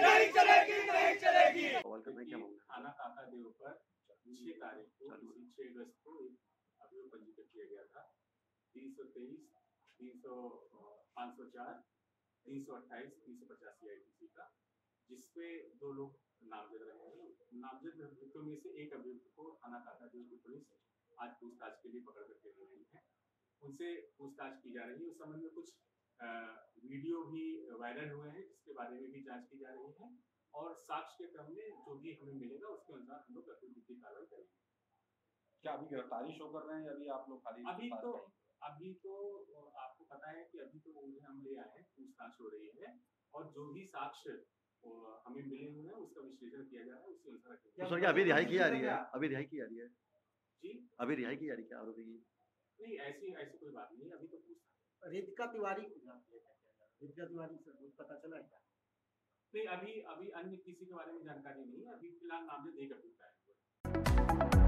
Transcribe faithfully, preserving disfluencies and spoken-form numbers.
नहीं चलेगी, नहीं चलेगी। थाना काका देव पर छह तारीख को किसी छह अगस्त को एक अभियोग पंजीकृत किया गया था। तीन सौ तेईस, तीन सौ पाँच सौ चार, तीन सौ अट्ठाईस, तीन सौ पचासी आई पी सी का, जिसपे दो लोग नामजद रहे हैं। नामजद अभियुक्तों में से एक अभियुक्त को थाना काका देव की पुलिस आज पूछताछ के लिए पकड़ करके ले रही है। उनसे पूछताछ की जा रही है। उस संबंध में कुछ आ, वीडियो भी वायरल हुए हैं, जिसके बारे में भी जांच की जा रही है और साक्ष्य के क्रम में जो भी हमें मिलेगा उसके अनुसार हम लोग गतिविधि कार्रवाई करेंगे। क्या अभी गिरफ्तारी शो कर रहे हैं? अभी आप लोग खाली अभी तो अभी तो आपको पता है कि अभी तो उन्हें हम ले आए हैं, पूछताछ हो रही है और जो भी साक्ष्य हमें मिले हुए हैं उसका विश्लेषण किया जा रहा है, उसके अनुसार। तो सर क्या अभी रिहाई की जा रही है? अभी रिहाई की जा रही है जी, अभी रिहाई की जा रही है क्या आरोपी की? नहीं, ऐसी ऐसी कोई बात नहीं है। अभी तो पूछताछ। रितिका तिवारी को जानती है क्या? रितिका तिवारी से कुछ पता चला है क्या? नहीं, अभी अभी अन्य किसी के बारे में जानकारी नहीं है। अभी फिलहाल नामजद एक अभियुक्त है।